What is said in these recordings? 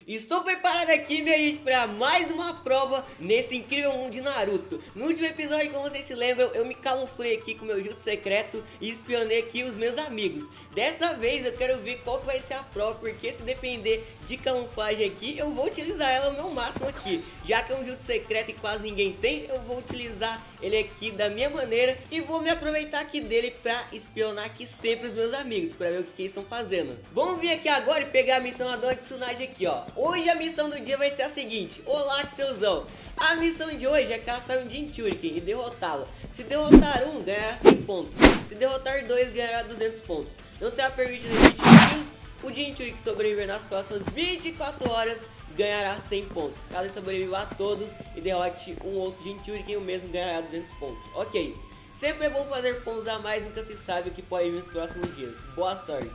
Estou preparado aqui, minha gente, para mais uma prova nesse incrível mundo de Naruto. No último episódio, como vocês se lembram, eu me camuflei aqui com meu jutsu secreto e espionei aqui os meus amigos. Dessa vez eu quero ver qual que vai ser a prova, porque se depender de camuflagem aqui, eu vou utilizar ela ao meu máximo aqui. Já que é um jutsu secreto e quase ninguém tem, eu vou utilizar ele aqui da minha maneira e vou me aproveitar aqui dele para espionar aqui sempre os meus amigos, para ver o que eles estão fazendo. Vamos vir aqui agora e pegar a missão Adora Tsunade aqui, ó. Hoje a missão do dia vai ser a seguinte: olá, seuzão. A missão de hoje é caçar um Jinchuriken e derrotá-lo. Se derrotar um, ganhará 100 pontos. Se derrotar dois, ganhará 200 pontos. Não será permitido repetir. O Jinchuriken sobreviver nas próximas 24 horas ganhará 100 pontos. Caso ele sobreviva a todos e derrote um outro Jinchuriken, o mesmo ganhará 200 pontos. Ok. Sempre é bom fazer pontos a mais, nunca se sabe o que pode vir nos próximos dias. Boa sorte.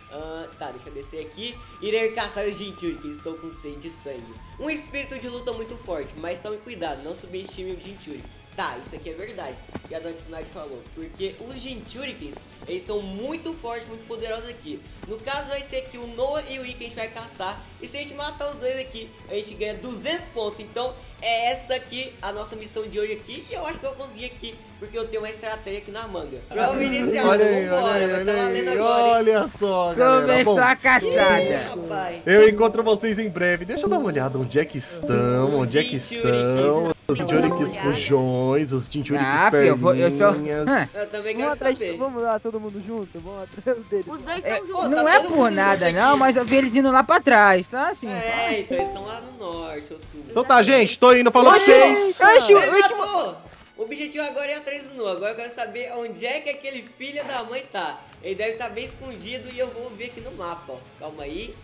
Tá, deixa eu descer aqui. Irei caçar os Jinchuriken, estou com sede de sangue. Um espírito de luta muito forte, mas tome cuidado, não subestime o Jinchuriken. Tá, isso aqui é verdade, que a Dona Tsunade falou. Porque os Jinchurikens, eles são muito fortes, muito poderosos aqui. No caso vai ser aqui o Noah e o Ikki que a gente vai caçar. E se a gente matar os dois aqui, a gente ganha 200 pontos. Então é essa aqui a nossa missão de hoje aqui. E eu acho que eu vou conseguir aqui, porque eu tenho uma estratégia aqui na manga. Prova inicial, vambora, vai tá valendo agora, hein? Olha só, galera. Começou a caçada. Rapaz. Eu encontro vocês em breve. Deixa eu dar uma olhada onde é que estão, onde é que estão. Os Jinchurikens fujões, os Jinchurikens eu sou... perninhas. Eu também quero saber. Vamos lá, todo mundo junto, vamos atrás deles. Os dois estão juntos. Não tá é todo por mundo nada junto não, aqui. mas eu vi eles indo lá pra trás, tá assim. É, então eles estão lá no norte, ou sul. Então tá, gente, tô indo, falou pra vocês. Exato! O objetivo agora é ir atrás do Noah. Agora eu quero saber onde é que aquele filho da mãe tá. Ele deve estar bem escondido e eu vou ver aqui no mapa, ó. Calma aí.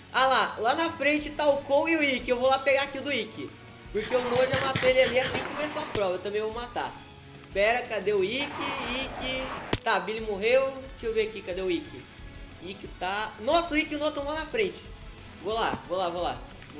Ah lá na frente tá o Cole e o Ikki. Eu vou lá pegar aqui do Ikki. Porque o Noah já matou ele ali assim que começou a prova. Eu também vou matar. Pera, cadê o Ikki? Tá, Billy morreu. Deixa eu ver aqui, cadê o Ikki? Ikki tá... Nossa, o Ikki e o Noah estão lá na frente. Vou lá.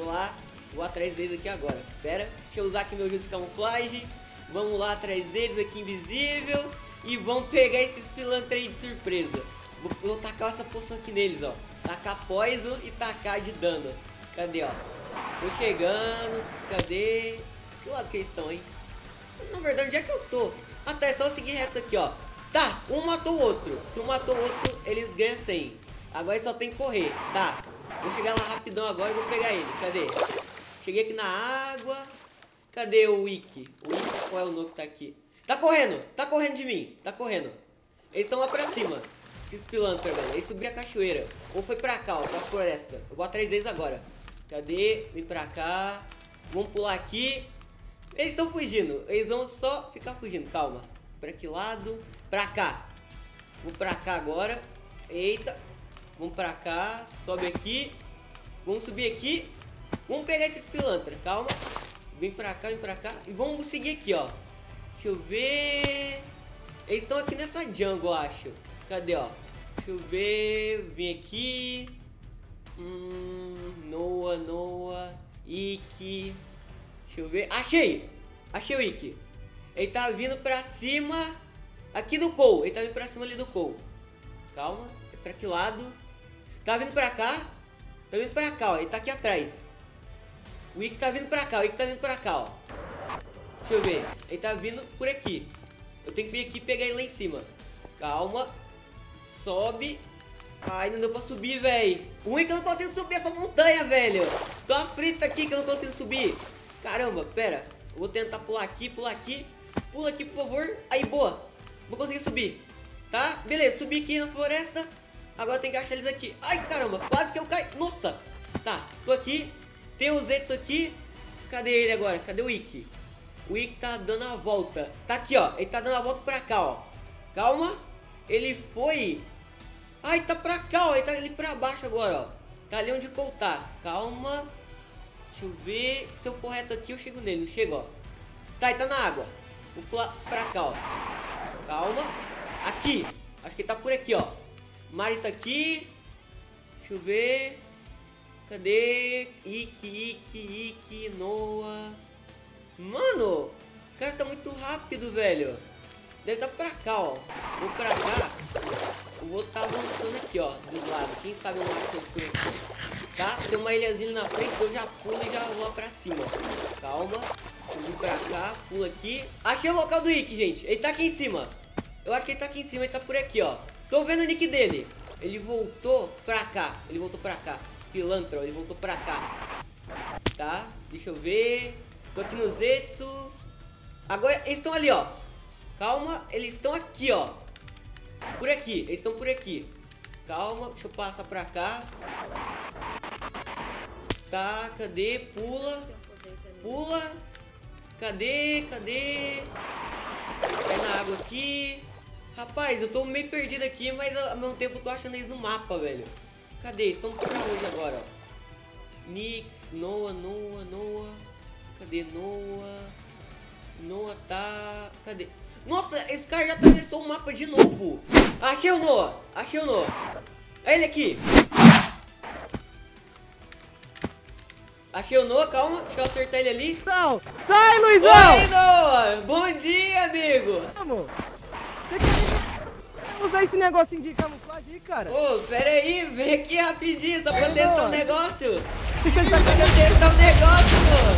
Vou atrás deles aqui agora. Pera, deixa eu usar aqui meu jutsu de camuflagem. Vamos lá atrás deles aqui, invisível. E vamos pegar esses pilantras aí de surpresa. Vou tacar essa poção aqui neles, ó. Tacar poison e tacar de dano. Cadê, ó? Tô chegando. Cadê? Que lado que eles estão, hein? Na verdade, onde é que eu tô? Ah, tá, é só seguir reto aqui, ó. Tá, um matou o outro. Se um matou o outro, eles ganham 100. Agora só tem que correr. Tá, vou chegar lá rapidão agora e vou pegar ele. Cadê? Cheguei aqui na água. Cadê o Ikki? O Ikki, qual é o nome que tá aqui? Tá correndo de mim. Tá correndo. Eles estão lá pra cima. Esses pilantras, velho. Eles subiram a cachoeira. Ou foi pra cá, ó, pra floresta. Eu vou atrás deles agora. Cadê? Vem pra cá. Vamos pular aqui. Eles estão fugindo. Eles vão só ficar fugindo. Calma. Pra que lado? Pra cá. Vou pra cá agora. Eita. Vamos pra cá. Sobe aqui. Vamos subir aqui. Vamos pegar esses pilantras. Calma. Vem pra cá. E vamos seguir aqui, ó. Deixa eu ver. Eles estão aqui nessa jungle, eu acho. Cadê, ó? Deixa eu ver. Vem aqui. Noah. Ikki. Deixa eu ver. Achei o Ikki. Ele tá vindo pra cima. Aqui do Cole. Ele tá vindo pra cima ali do Cole. Calma. É pra que lado? Tá vindo pra cá. Ó. Ele tá aqui atrás. O Ikki tá vindo pra cá, ó. Deixa eu ver. Ele tá vindo por aqui. Eu tenho que vir aqui e pegar ele lá em cima. Calma. Sobe. Ai, não deu pra subir, velho. O Ikki eu não consigo subir essa montanha, velho. Tô aflito aqui que eu não consigo subir. Caramba, pera. Eu vou tentar pular aqui. Pula aqui, por favor. Aí, boa. Vou conseguir subir. Tá? Beleza, subi aqui na floresta. Agora tem que achar eles aqui. Ai, caramba, quase que eu caio. Nossa. Tá, tô aqui. Tem o Zetsu aqui. Cadê ele agora? Cadê o Ikki? O Ikki tá dando a volta. Tá aqui, ó. Ele tá dando a volta pra cá, ó. Calma. Ele foi... Ai, tá pra cá, ó. Ele tá ali pra baixo agora, ó. Tá ali onde o Cole tá. Calma. Deixa eu ver. Se eu for reto aqui, eu chego nele. Não chego, ó. Tá, ele tá na água. Vou pular pra cá, ó. Calma. Aqui. Acho que ele tá por aqui, ó. Mari tá aqui. Deixa eu ver. Cadê? Ikki, Noah. Mano, o cara tá muito rápido, velho. Deve estar pra cá, ó. Vou pra cá. Eu vou estar avançando aqui, ó. Dos lados. Quem sabe eu não acho por aqui. tá? Tem uma ilhazinha ali na frente, eu já pulo e já vou lá pra cima. Calma. Vou vir pra cá, pula aqui. Achei o local do Ikki, gente. Ele tá aqui em cima. Eu acho que ele tá aqui em cima, ele tá por aqui, ó. Tô vendo o nick dele. Ele voltou pra cá. Ele voltou pra cá. Pilantra, ele voltou pra cá. Tá? Deixa eu ver. Tô aqui no Zetsu. Agora, eles estão ali, ó. Calma, eles estão aqui, ó. Por aqui, eles estão por aqui. Calma, deixa eu passar pra cá. Tá, cadê? Pula. Pula. Cadê? Cadê? Cai na água aqui. Rapaz, eu tô meio perdido aqui, mas ao mesmo tempo eu tô achando eles no mapa, velho. Cadê? Estão pra onde agora, ó? Nix, Noah. Cadê Noah? Noah tá... Cadê? Nossa, esse cara já atravessou o mapa de novo. Achei o Noah. Achei o Noah. É ele aqui. Achei o Noah, calma. Deixa eu acertar ele ali. Não! Sai, Luizão! Oi, Noah. Bom dia, amigo. Vamos! Tem que usar esse negocinho de camuflagem aí, cara. Ô, pera aí. Vem aqui rapidinho, só pra Ei, testar Noah. um negócio. Deixa ele Deixa eu testar um negócio,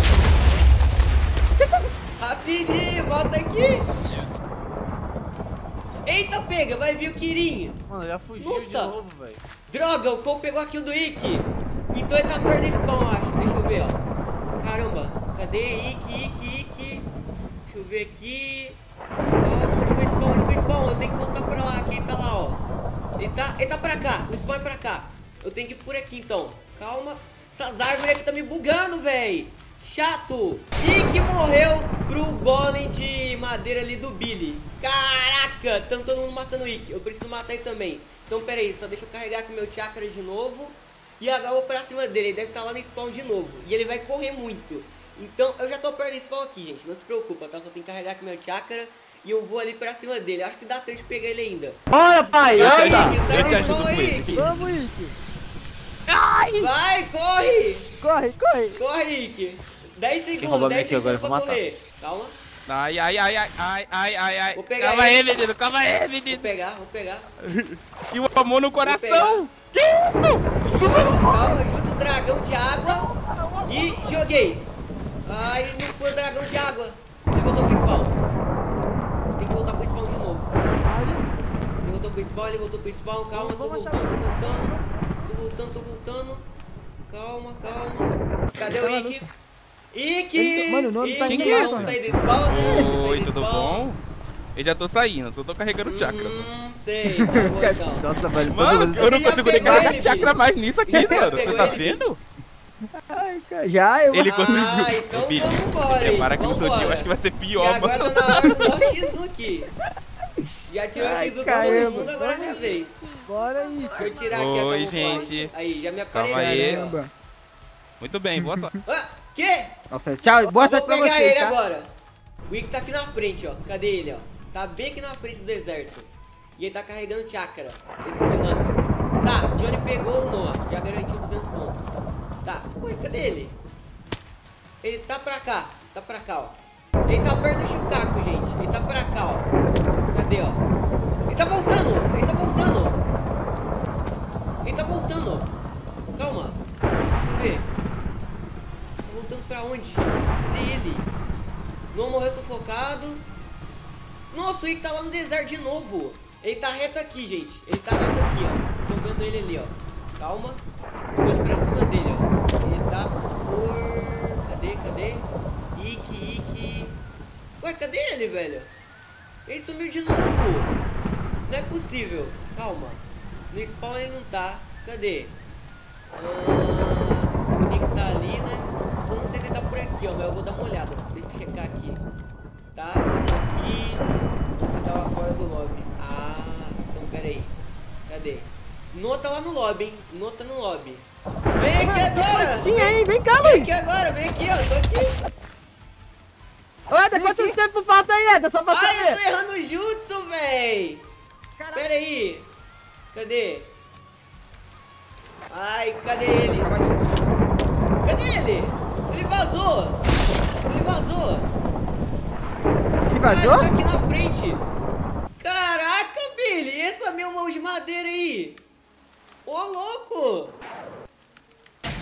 Noah. Rapidinho, volta aqui. Eita, pega, vai vir o Kirin. Mano, já fugiu de Nossa. novo, velho. Droga, o Cole pegou aqui o do Ikki. Então ele tá perto do spawn, eu acho. Deixa eu ver, ó. Caramba, cadê Ikki? Deixa eu ver aqui. Calma, onde que é o spawn? Onde que é o spawn? Eu tenho que voltar pra lá, aqui, ele tá lá, ó. Ele tá pra cá, o spawn é pra cá. Eu tenho que ir por aqui, então. Calma. Essas árvores aqui tá me bugando, véi. Chato. Ikki morreu pro golem de madeira ali do Billy. Caraca, tão todo mundo matando o Ikki. Eu preciso matar ele também. Então, pera aí, só deixa eu carregar aqui meu chakra de novo. E agora eu vou pra cima dele, ele deve estar lá no spawn de novo. E ele vai correr muito. Então, eu já tô perto do spawn aqui, gente. Não se preocupa, tá? Só tem que carregar aqui meu chakra. E eu vou ali pra cima dele. Acho que dá tempo de pegar ele ainda. Bora, pai! Vai, Vai, Ikki, sai Eu te do ajudo spawn com aí, ele. Ikki. Vamos, Ikki! Vai, corre! Corre, corre! Corre, Ikki. 10 segundos, roubar 10 minha aqui agora, segundos eu vou pra matar. correr. Calma, Ai. Vou pegar Calma ele. aí, menino, calma aí, vou menino. pegar. E o amor no coração. Calma, junto o dragão de água. E joguei. Ai, não foi o dragão de água. Ele voltou pro spawn. Tem que voltar pro spawn de novo. Ele voltou pro spawn, calma, tô Vamos voltando. Calma. Cadê o Ikki? Ikki! Ele tá- mano, não tá Ikki, indo lá, vamos mano. sair do spawn, né? Vamos sair Oi, do tudo spawn. bom? Eu já tô saindo, só tô carregando o chakra. Sei, tá bom então. Nossa, velho. Mano, eu não já consigo nem pegou carregar ele, chakra Billy? mais nisso aqui, Já mano. pegou Você tá ele, Billy? vendo? Ai, cara, já eu... Ele conseguiu. Ah, então Ô, Billy, vambora aí. prepara que no seu dia eu vambora. acho que vai ser E pior, agora mano. tá na hora do X1 aqui. Já tirou o Ai, X1 pra todo caramba. mundo, agora é minha vez. Bora, Ikki! Deixa eu tirar aqui a Oi, camuflagem. gente. Aí, já me Calma apareceu. aí. ó. Caramba. Muito bem, boa sorte. Ah, que? Nossa, tchau, boa Eu sorte vou pra pegar você, ele tá? agora. O Ikki tá aqui na frente, ó. Cadê ele, ó? Tá bem aqui na frente do deserto. E ele tá carregando chakra. Esse pilantra. Tá, Johnny pegou o Noah. Já garantiu 200 pontos. Tá, ué, cadê ele? Ele tá pra cá, ó. Ele tá perto do Shukaku, gente. Ele tá pra cá, ó. Cadê, ó? Ele tá voltando. Calma. Deixa eu ver. Tá voltando pra onde, gente? Cadê ele? Não morreu sufocado. Nossa, o Ikki tá lá no deserto de novo. Ele tá reto aqui, gente. Ele tá reto aqui, ó. Tô vendo ele ali, ó. Calma. Tô indo pra cima dele, ó. Ele tá por... Cadê? Ikki. Ué, cadê ele, velho? Ele sumiu de novo. Não é possível. Calma. No spawn ele não tá. Cadê? O Nix tá ali, né? Eu não sei se ele tá por aqui, ó. Mas eu vou dar uma olhada. Deixa eu checar aqui. Tá? Aqui. Você tava fora do lobby. Ah, então pera aí. Cadê? Noah tá lá no lobby, hein? Noah tá no lobby. Vem aqui agora! Postinha aí, vem cá, Vem Luiz! aqui agora, vem aqui, ó. Tô aqui. Ô, Eda, quanto tempo falta aí, Eda? Só pra Ai, eu tô saber! errando o jutsu, véi! Pera aí. Cadê? Ai, cadê ele? Tá mais forte. Cadê ele? Ele vazou! Ele vazou? Ah, ele tá aqui na frente. Caraca, Billy, essa minha mão de madeira aí. Ô, louco.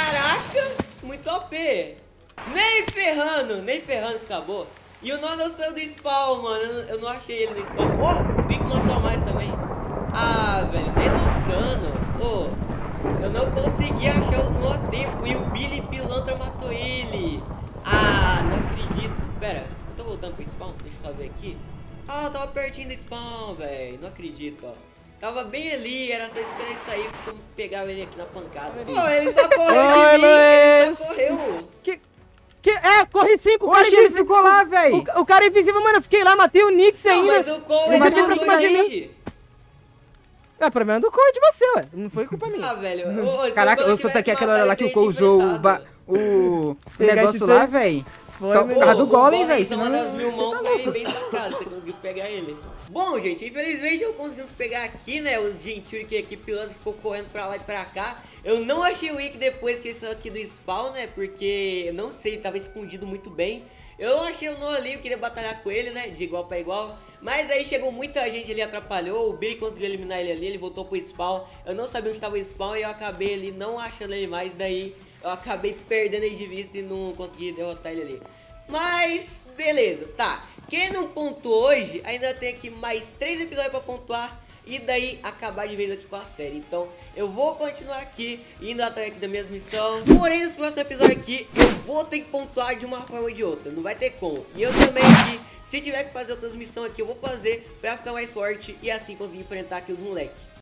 Caraca, muito OP. Nem ferrando que acabou. E o Nono saiu do spawn, mano. Eu não achei ele no spawn. Oh, vi que matou a Mari também. Ah, velho, nem lascando. Oh, eu não consegui achar o Nono a tempo. E o Billy Pilantra matou ele. Ah, não acredito. Pera, eu tô voltando pro spawn. Deixa eu só ver aqui. Ah, eu tava pertinho do spawn, velho. Não acredito, ó. Tava bem ali, era só esperar ele sair pra eu pegar ele aqui na pancada. Oh, ele só correu de mim, ele só correu. Corre 5, o cara Oxe, ele ficou lá, velho. O cara é invisível, mano. Eu fiquei lá, matei o Nix Não, ainda. mas o Cole Ele bateu matou pra cima de a mim. gente. É, problema do Cole de você, ué. Não foi culpa minha. Ah, velho. Ô, se Caraca, Cole eu só tivesse taquei aquela hora lá que o matado, Cole ele tinha usou enfrentado. o Pegar negócio esse lá, seu- velho. Foi, Só meu. por causa do Ô, golem, o velho. Golem Senão uma das você mil tá mãos foi louco. bem sacado, você conseguiu pegar ele. Bom, gente, infelizmente eu conseguimos pegar aqui, né, os Genturi que aqui pilando ficou correndo pra lá e pra cá. Eu não achei o Wick depois que ele saiu aqui do spawn, né, porque, eu não sei, tava escondido muito bem. Eu achei o Noah ali, eu queria batalhar com ele, né, de igual pra igual. Mas aí chegou muita gente ali, atrapalhou, o Billy conseguiu eliminar ele ali, ele voltou pro spawn. Eu não sabia onde tava o spawn e eu acabei ali não achando ele mais, daí eu acabei perdendo ele de vista e não consegui derrotar ele ali. Mas, beleza, tá. Quem não pontuou hoje, ainda tem aqui mais 3 episódios pra pontuar. E daí acabar de vez aqui com a série. Então eu vou continuar aqui, indo atrás aqui das minhas missões. Porém, nos próximos episódios aqui, eu vou ter que pontuar de uma forma ou de outra. Não vai ter como. E eu também aqui, se tiver que fazer outras missões aqui, eu vou fazer pra ficar mais forte e assim conseguir enfrentar aqui os moleques.